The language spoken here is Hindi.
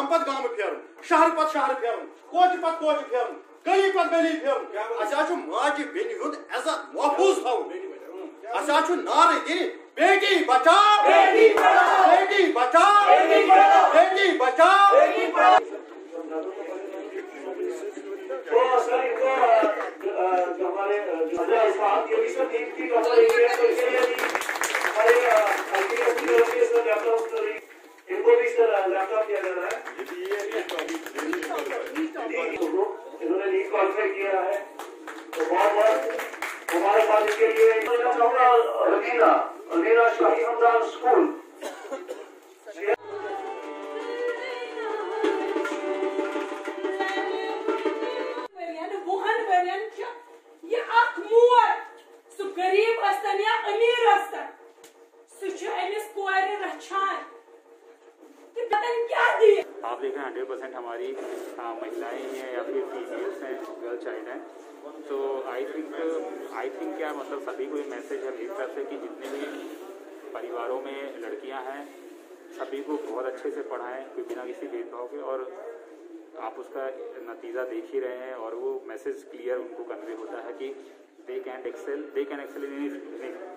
पत गाम फेरन, शहर पत शहर फेरन, कोच पत कोच फेरन, गली पत गली फेरन। असा माजि बेनि हुंद इज्जत महफूज थवन। असा नारे दिन बेटी बचाओ बेटी पढ़ाओ, बेटी बचाओ बेटी पढ़ाओ, बेटी बचाओ बेटी पढ़ाओ। तो सर इनको हमारे ये भी सब नीट की तो इसके लिए हमारे ICPS की तरफ से सर लैपटॉप इनको भी सर लैपटॉप दिया जा रहा है। इन्होंने नीट क्वालिफाई किया है तो बहुत हमारे पास इसके लिए रवीना शाही हमदान स्कूल गरीब अस्तन या अमीर अस्तन अमिस कोर रचान क्या दी। आप देख रहे हैं 100% हमारी महिलाएं हैं या फिर फीमेल्स हैं, गर्ल चाइल्ड हैं। तो आई थिंक क्या मतलब सभी को ये मैसेज है मेरी तरफ से कि जितने भी परिवारों में लड़कियां हैं सभी को बहुत अच्छे से पढ़ाएं कोई बिना किसी भेदभाव के, और आप उसका नतीजा देख ही रहे हैं और वो मैसेज क्लियर उनको कन्वे होता है कि they can excel in